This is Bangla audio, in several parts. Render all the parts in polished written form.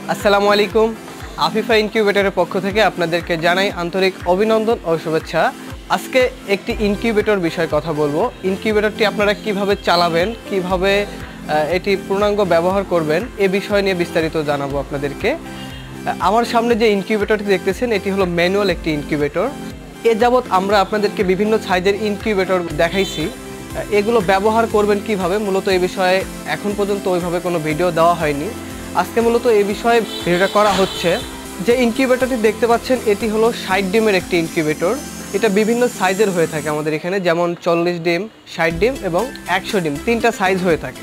আসসালামু আলাইকুম। আফিফা ইনকিউবেটরের পক্ষ থেকে আপনাদেরকে জানাই আন্তরিক অভিনন্দন ও শুভেচ্ছা। আজকে একটি ইনকিউবেটর বিষয়ে কথা বলবো। ইনকিউবেটরটি আপনারা কিভাবে চালাবেন, কিভাবে এটি পূর্ণাঙ্গ ব্যবহার করবেন এ বিষয় নিয়ে বিস্তারিত জানাবো আপনাদেরকে। আমার সামনে যে ইনকিউবেটরটি দেখতেছেন এটি হলো ম্যানুয়াল একটি ইনকিউবেটর। এ যাবৎ আমরা আপনাদেরকে বিভিন্ন সাইজের ইনকিউবেটর দেখাইছি। এগুলো ব্যবহার করবেন কিভাবে, মূলত এই বিষয়ে এখন পর্যন্ত ওইভাবে কোনো ভিডিও দেওয়া হয়নি। আজকে মূলত এই বিষয়ে ভিডিওটা করা হচ্ছে। যে ইনকিউবেটরটি দেখতে পাচ্ছেন এটি হলো 60 ডিমের একটি ইনকিউবেটর। এটা বিভিন্ন সাইজের হয়ে থাকে আমাদের এখানে, যেমন 40 ডিম, 60 ডিম এবং 100 ডিম, তিনটা সাইজ হয়ে থাকে।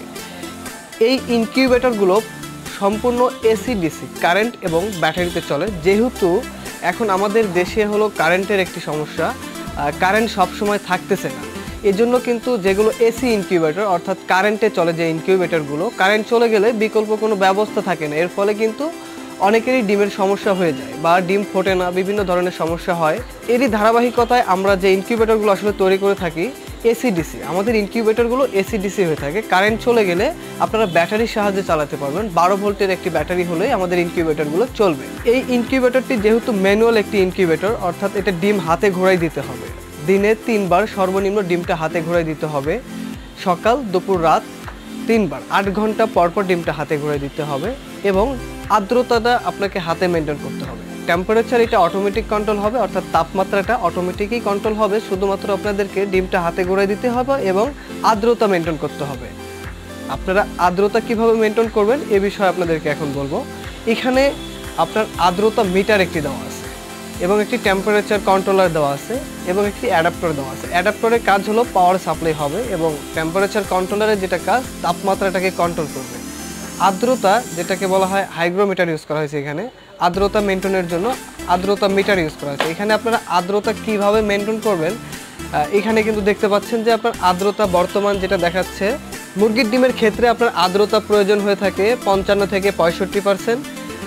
এই ইনকিউবেটরগুলো সম্পূর্ণ এসি ডিসি কারেন্ট এবং ব্যাটারিতে চলে। যেহেতু এখন আমাদের দেশে হলো কারেন্টের একটি সমস্যা, কারেন্ট সবসময় থাকতেছে না, এজন্য কিন্তু যেগুলো এসি ইনকিউবেটর অর্থাৎ কারেন্টে চলে যে ইনকিউবেটরগুলো, কারেন্ট চলে গেলে বিকল্প কোনো ব্যবস্থা থাকে না। এর ফলে কিন্তু অনেকেরই ডিমের সমস্যা হয়ে যায় বা ডিম ফোটে না, বিভিন্ন ধরনের সমস্যা হয়। এরই ধারাবাহিকতায় আমরা যে ইনকিউবেটরগুলো আসলে তৈরি করে থাকি এসি ডিসি, আমাদের ইনকিউবেটরগুলো এসি ডিসি হয়ে থাকে। কারেন্ট চলে গেলে আপনারা ব্যাটারির সাহায্যে চালাতে পারবেন। 12 ভোল্টের একটি ব্যাটারি হলেই আমাদের ইনকিউবেটরগুলো চলবে। এই ইনকিউবেটরটি যেহেতু ম্যানুয়াল একটি ইনকিউবেটর, অর্থাৎ এটা ডিম হাতে ঘোরাই দিতে হবে। দিনে 3 বার সর্বনিম্ন ডিমটা হাতে ঘোরাই দিতে হবে। সকাল, দুপুর, রাত 3 বার, 8 ঘন্টা পরপর ডিমটা হাতে ঘোরাই দিতে হবে এবং আর্দ্রতাটা আপনাকে হাতে মেনটেন করতে হবে। টেম্পারেচার এটা অটোমেটিক কন্ট্রোল হবে, অর্থাৎ তাপমাত্রাটা অটোমেটিকই কন্ট্রোল হবে। শুধুমাত্র আপনাদেরকে ডিমটা হাতে ঘোরাই দিতে হবে এবং আর্দ্রতা মেনটেন করতে হবে। আপনারা আর্দ্রতা কিভাবে মেনটেন করবেন এ বিষয়ে আপনাদেরকে এখন বলবো। এখানে আপনার আর্দ্রতা মিটার একটি দেওয়া আছে এবং একটি টেম্পারেচার কন্ট্রোলার দেওয়া আছে এবং একটি অ্যাডাপ্টার দেওয়া আছে। অ্যাডাপ্টারের কাজ হলো পাওয়ার সাপ্লাই হবে এবং টেম্পারেচার কন্ট্রোলারের যেটা কাজ তাপমাত্রাটাকে কন্ট্রোল করবে। আর্দ্রতা যেটাকে বলা হয় হাইগ্রোমিটার ইউজ করা হয়েছে এখানে। আর্দ্রতা মেনটেনের জন্য আর্দ্রতা মিটার ইউজ করা হয়েছে। এখানে আপনারা আর্দ্রতা কিভাবে মেনটেন করবেন এখানে কিন্তু দেখতে পাচ্ছেন যে আপনার আর্দ্রতা বর্তমান যেটা দেখাচ্ছে, মুরগির ডিমের ক্ষেত্রে আপনার আর্দ্রতা প্রয়োজন হয়ে থাকে 55 থেকে 65%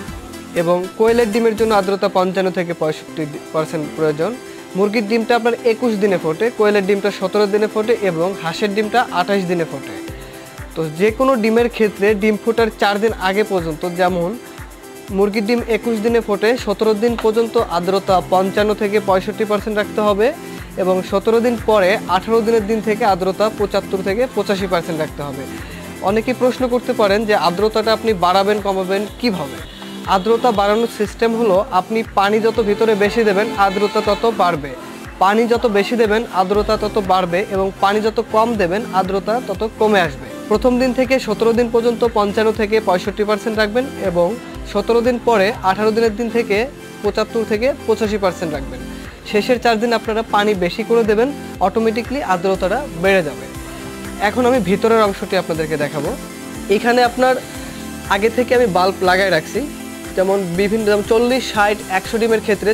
এবং কোয়েলের ডিমের জন্য আর্দ্রতা 55 থেকে 65% প্রয়োজন। মুরগির ডিমটা আপনার 21 দিনে ফোটে, কোয়েলের ডিমটা 17 দিনে ফোটে এবং হাঁসের ডিমটা 28 দিনে ফোটে। তো যে কোনো ডিমের ক্ষেত্রে ডিম ফোটার 4 দিন আগে পর্যন্ত, যেমন মুরগির ডিম 21 দিনে ফোটে, 17 দিন পর্যন্ত আর্দ্রতা 55 থেকে 65% রাখতে হবে এবং 17 দিন পরে 18 দিনের দিন থেকে আর্দ্রতা 75 থেকে 85% রাখতে হবে। অনেকেই প্রশ্ন করতে পারেন যে আর্দ্রতাটা আপনি বাড়াবেন কমাবেন কিভাবে। আর্দ্রতা বাড়ানোর সিস্টেম হলো আপনি পানি যত ভিতরে বেশি দেবেন আর্দ্রতা তত বাড়বে, পানি যত বেশি দেবেন আর্দ্রতা তত বাড়বে এবং পানি যত কম দেবেন আর্দ্রতা তত কমে আসবে। প্রথম দিন থেকে 17 দিন পর্যন্ত 55 থেকে 65% রাখবেন এবং 17 দিন পরে 18 দিনের দিন থেকে 75 থেকে 85% রাখবেন। শেষের 4 দিন আপনারা পানি বেশি করে দেবেন, অটোমেটিকলি আর্দ্রতাটা বেড়ে যাবে। এখন আমি ভিতরের অংশটি আপনাদেরকে দেখাবো। এখানে আপনার আগে থেকে আমি বাল্ব লাগাই রাখছি, যেমন বিভিন্ন, যেমন 40, 60, 100 ডিমের ক্ষেত্রে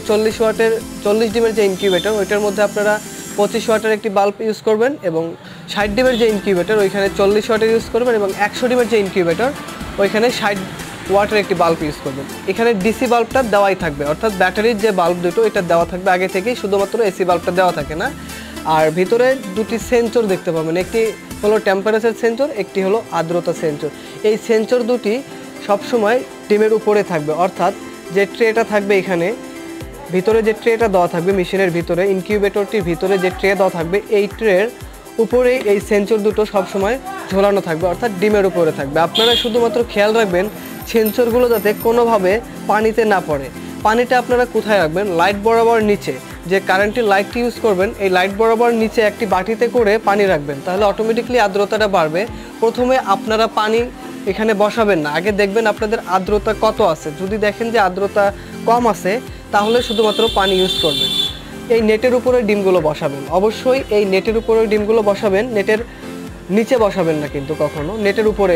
40 ডিমের যে ইনকিউবেটর ওইটার মধ্যে আপনারা 25 ওয়াটের একটি বাল্ব ইউজ করবেন এবং 60 ডিমের যে ইনকিউবেটর ওইখানে 40 ওয়াটের ইউজ করবেন এবং 100 ডিমের যে ইনকিউবেটর ওইখানে 60 ওয়াটের একটি বাল্ব ইউজ করবেন। এখানে ডিসি বাল্বটা দেওয়াই থাকবে, অর্থাৎ ব্যাটারির যে বাল্ব দুটো এটা দেওয়া থাকবে আগে থেকেই, শুধুমাত্র এসি বাল্বটা দেওয়া থাকে না। আর ভিতরে দুটি সেন্সর দেখতে পাবেন, একটি হলো টেম্পারেচার সেন্সর, একটি হলো আর্দ্রতা সেন্সর। এই সেন্সর দুটি সবসময় ডিমের উপরে থাকবে, অর্থাৎ যে ট্রেটা থাকবে এখানে ভিতরে, যে ট্রেটা দেওয়া থাকবে মেশিনের ভিতরে, ইনকিউবেটরটির ভিতরে যে ট্রে দেওয়া থাকবে এই ট্রের উপরে এই সেন্সর দুটো সবসময় ঝোলানো থাকবে, অর্থাৎ ডিমের উপরে থাকবে। আপনারা শুধুমাত্র খেয়াল রাখবেন সেন্সরগুলো যাতে কোনোভাবে পানিতে না পড়ে। পানিটা আপনারা কোথায় রাখবেন? লাইট বরাবর নিচে, যে কারেন্টের লাইটটি ইউজ করবেন এই লাইট বরাবর নিচে একটি বাটিতে করে পানি রাখবেন, তাহলে অটোমেটিকলি আর্দ্রতাটা বাড়বে। প্রথমে আপনারা পানি এখানে বসাবেন না, আগে দেখবেন আপনাদের আর্দ্রতা কত আছে। যদি দেখেন যে আর্দ্রতা কম আছে তাহলে শুধুমাত্র পানি ইউজ করবেন। এই নেটের উপরে ডিমগুলো বসাবেন, অবশ্যই এই নেটের উপরে ডিমগুলো বসাবেন, নেটের নিচে বসাবেন না কিন্তু কখনো, নেটের উপরে।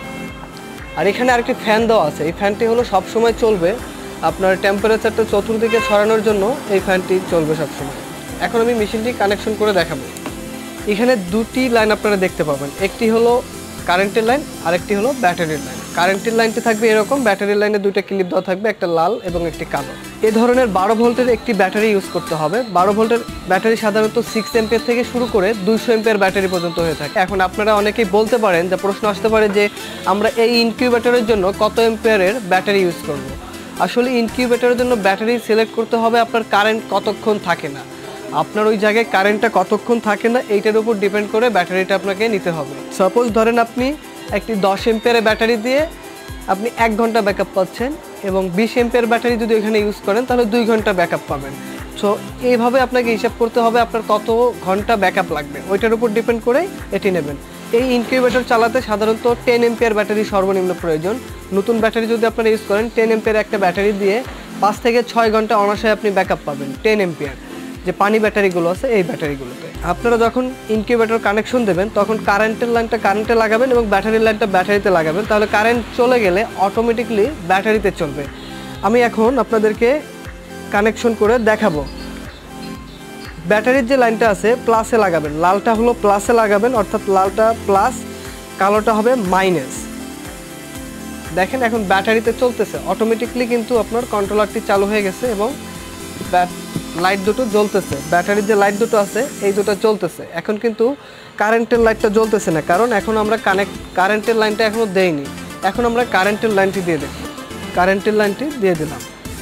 আর এখানে আরেকটি ফ্যান দেওয়া আছে, এই ফ্যানটি হলো সবসময় চলবে, আপনার টেম্পারেচারটা চতুর্দিকে ছড়ানোর জন্য এই ফ্যানটি চলবে সবসময়। এখন আমি মেশিনটি কানেকশন করে দেখাবো। এখানে দুটি লাইন আপনারা দেখতে পাবেন, একটি হলো কারেন্টের লাইন, আরেকটি হলো ব্যাটারির লাইন। কারেন্টের লাইনটি থাকবে এরকম, ব্যাটারির লাইনে দুইটা ক্লিপ দেওয়া থাকবে, একটা লাল এবং একটি কালো। এই ধরনের 12 ভোল্টের একটি ব্যাটারি ইউজ করতে হবে। 12 ভোল্টের ব্যাটারি সাধারণত 6 এম্পিয়ার থেকে শুরু করে 200 এম্পিয়ার ব্যাটারি পর্যন্ত হয়ে থাকে। এখন আপনারা অনেকেই বলতে পারেন, যে প্রশ্ন আসতে পারে যে আমরা এই ইনকিউবেটরের জন্য কত এম্পিয়ারের ব্যাটারি ইউজ করব। আসলে ইনকিউবেটরের জন্য ব্যাটারি সিলেক্ট করতে হবে আপনার কারেন্ট কতক্ষণ থাকে না, আপনার ওই জায়গায় কারেন্টটা কতক্ষণ থাকে না এইটার উপর ডিপেন্ড করে ব্যাটারিটা আপনাকে নিতে হবে। সাপোজ ধরেন আপনি একটি 10 এম্পিয়ারের ব্যাটারি দিয়ে আপনি 1 ঘন্টা ব্যাকআপ পাচ্ছেন, এবং 20 এম্পিয়ার ব্যাটারি যদি এখানে ইউজ করেন তাহলে 2 ঘন্টা ব্যাকআপ পাবেন। সো এইভাবে আপনাকে হিসাব করতে হবে আপনার কত ঘন্টা ব্যাকআপ লাগবে, ওইটার উপর ডিপেন্ড করে এটি নেবেন। এই ইনকিউবেটর চালাতে সাধারণত 10 এম্পিয়ার ব্যাটারি সর্বনিম্ন প্রয়োজন। নতুন ব্যাটারি যদি আপনারা ইউজ করেন 10 এম্পিয়ার একটা ব্যাটারি দিয়ে 5 থেকে 6 ঘন্টা অনায়াসে আপনি ব্যাকআপ পাবেন। 10 এম্পিয়ার যে পানি ব্যাটারিগুলো আছে এই ব্যাটারিগুলোতে আপনারা যখন ইনকিউবেটর কানেকশন দেবেন তখন কারেন্টের লাইনটা কারেন্টে লাগাবেন এবং ব্যাটারির লাইনটা ব্যাটারিতে লাগাবেন, তাহলে কারেন্ট চলে গেলে অটোমেটিকলি ব্যাটারিতে চলবে। আমি এখন আপনাদেরকে কানেকশন করে দেখাবো। ব্যাটারির যে লাইনটা আছে প্লাসে লাগাবেন, লালটা হলো প্লাসে লাগাবেন, অর্থাৎ লালটা প্লাস, কালোটা হবে মাইনাস। দেখেন এখন ব্যাটারিতে চলতেছে অটোমেটিকলি, কিন্তু আপনার কন্ট্রোলারটি চালু হয়ে গেছে এবং লাইট দুটো জ্বলতেছে। ব্যাটারির যে লাইট দুটো আছে এই দুটো জ্বলতেছে। এখন কিন্তু কারেন্টের লাইটটা জ্বলতেছে না, কারণ এখন আমরা কারেন্টের লাইনটা এখনও দেইনি। এখন আমরা কারেন্টের লাইনটি দিয়ে দেব, কারেন্টের লাইনটি দিয়ে দিলাম।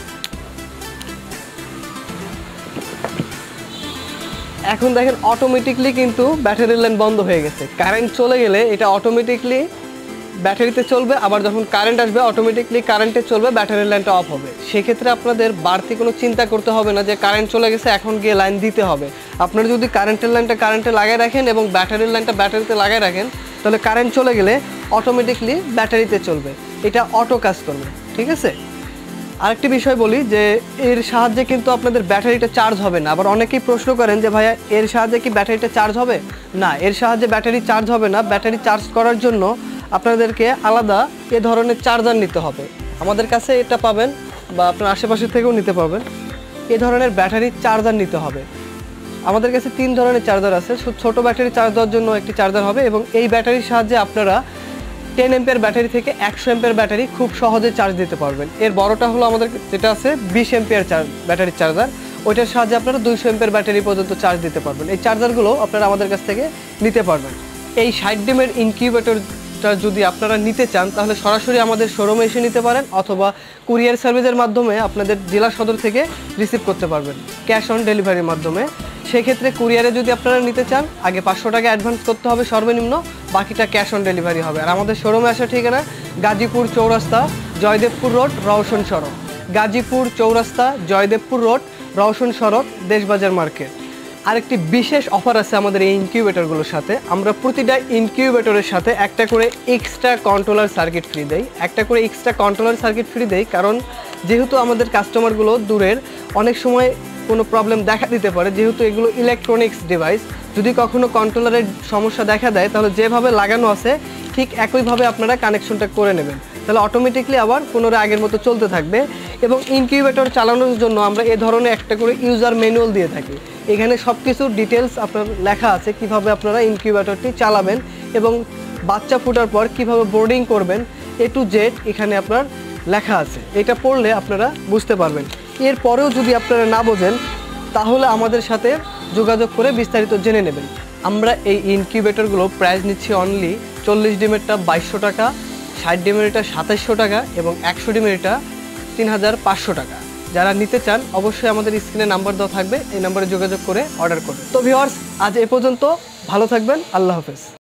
এখন দেখেন অটোমেটিকলি কিন্তু ব্যাটারির লাইন বন্ধ হয়ে গেছে। কারেন্ট চলে গেলে এটা অটোমেটিকলি ব্যাটারিতে চলবে, আবার যখন কারেন্ট আসবে অটোমেটিকলি কারেন্টে চলবে, ব্যাটারির লাইনটা অফ হবে। সেক্ষেত্রে আপনাদের বাড়তি কোনো চিন্তা করতে হবে না যে কারেন্ট চলে গেছে এখন গিয়ে লাইন দিতে হবে। আপনারা যদি কারেন্টের লাইনটা কারেন্টে লাগাই রাখেন এবং ব্যাটারির লাইনটা ব্যাটারিতে লাগাই রাখেন, তাহলে কারেন্ট চলে গেলে অটোমেটিকলি ব্যাটারিতে চলবে, এটা অটো কাজ করবে। ঠিক আছে, আরেকটি বিষয় বলি যে এর সাহায্যে কিন্তু আপনাদের ব্যাটারিটা চার্জ হবে না। আবার অনেকেই প্রশ্ন করেন যে ভাইয়া এর সাহায্যে কি ব্যাটারিটা চার্জ হবে? না, এর সাহায্যে ব্যাটারি চার্জ হবে না। ব্যাটারি চার্জ করার জন্য আপনাদেরকে আলাদা এ ধরনের চার্জার নিতে হবে। আমাদের কাছে এটা পাবেন বা আপনার আশেপাশে থেকেও নিতে পারবেন। এ ধরনের ব্যাটারি চার্জার নিতে হবে। আমাদের কাছে 3 ধরনের চার্জার আছে। ছোট ব্যাটারি চার্জ দেওয়ার জন্য একটি চার্জার হবে, এবং এই ব্যাটারির সাহায্যে আপনারা 10 এম্পিয়ার ব্যাটারি থেকে 100 এম্পিয়ার ব্যাটারি খুব সহজে চার্জ দিতে পারবেন। এর বড়টা হলো আমাদের যেটা আছে 20 এম্পিয়ার ব্যাটারির চার্জার, ওইটার সাহায্যে আপনারা 200 এম্পিয়ার ব্যাটারি পর্যন্ত চার্জ দিতে পারবেন। এই চার্জারগুলো আপনারা আমাদের কাছ থেকে নিতে পারবেন। এই 60 ডিমের ইনকিউবেটরটা যদি আপনারা নিতে চান তাহলে সরাসরি আমাদের শোরুমে এসে নিতে পারেন, অথবা কুরিয়ার সার্ভিসের মাধ্যমে আপনাদের জেলা সদর থেকে রিসিভ করতে পারবেন ক্যাশ অন ডেলিভারির মাধ্যমে। সেক্ষেত্রে কুরিয়ারে যদি আপনারা নিতে চান আগে 500 টাকা অ্যাডভান্স করতে হবে সর্বনিম্ন, বাকিটা ক্যাশ অন ডেলিভারি হবে। আর আমাদের শোরুমে আসার ঠিকানা গাজীপুর চৌরাস্তা, জয়দেবপুর রোড, রওশন সড়ক। গাজীপুর চৌরাস্তা, জয়দেবপুর রোড, রওশন সড়ক, দেশবাজার মার্কেট। আরেকটি বিশেষ অফার আছে আমাদের এই ইনকিউবেটরগুলোর সাথে। আমরা প্রতিটা ইনকিউবেটরের সাথে একটা করে এক্সট্রা কন্ট্রোলার সার্কিট ফ্রি দেই, একটা করে এক্সট্রা কন্ট্রোলার সার্কিট ফ্রি দেই। কারণ যেহেতু আমাদের কাস্টমারগুলো দূরের, অনেক সময় কোনো প্রবলেম দেখা দিতে পারে, যেহেতু এগুলো ইলেকট্রনিক্স ডিভাইস। যদি কখনো কন্ট্রোলারের সমস্যা দেখা দেয় তাহলে যেভাবে লাগানো আছে ঠিক একইভাবে আপনারা কানেকশনটা করে নেবেন, তাহলে অটোমেটিকলি আবার পুনরায় আগের মতো চলতে থাকবে। এবং ইনকিউবেটর চালানোর জন্য আমরা এ ধরনের একটা করে ইউজার ম্যানুয়াল দিয়ে থাকি। এখানে সব কিছু ডিটেলস আপনার লেখা আছে, কিভাবে আপনারা ইনকিউবেটরটি চালাবেন এবং বাচ্চা ফোটার পর কিভাবে বোর্ডিং করবেন, A to Z এখানে আপনার লেখা আছে। এটা পড়লে আপনারা বুঝতে পারবেন। এরপরেও যদি আপনারা না বোঝেন তাহলে আমাদের সাথে যোগাযোগ করে বিস্তারিত জেনে নেবেন। আমরা এই ইনকিউবেটরগুলো প্রাইস নিচ্ছি অনলি 40 ডিমেরটা 2200 টাকা, 60 ডিমের এটা 2700 টাকা এবং 100 ডিমের এটা 3500 টাকা। যারা নিতে চান অবশ্যই আমাদের স্ক্রিনে নাম্বার দেওয়া থাকবে, এই নাম্বারে যোগাযোগ করে অর্ডার করবেন। তো ভিউয়ার্স, আজ এ পর্যন্ত, ভালো থাকবেন, আল্লাহ হাফেজ।